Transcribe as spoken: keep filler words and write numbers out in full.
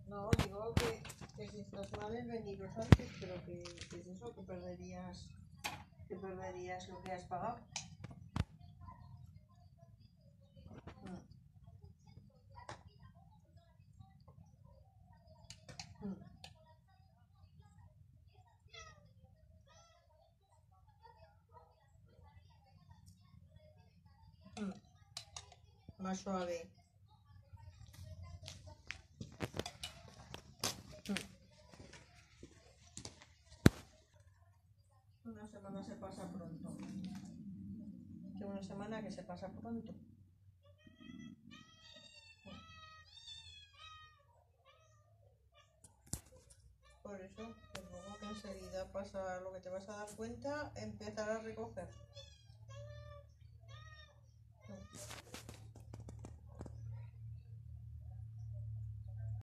No, digo que, que si estás mal es veniros antes, pero que, que es eso, que perderías, que perderías lo que has pagado. Mm. Mm. Mm. Más suave. Mm. Una semana se pasa pronto. Que una semana que se pasa pronto. Por eso, que luego que enseguida pasa lo que te vas a dar cuenta, empezar a recoger.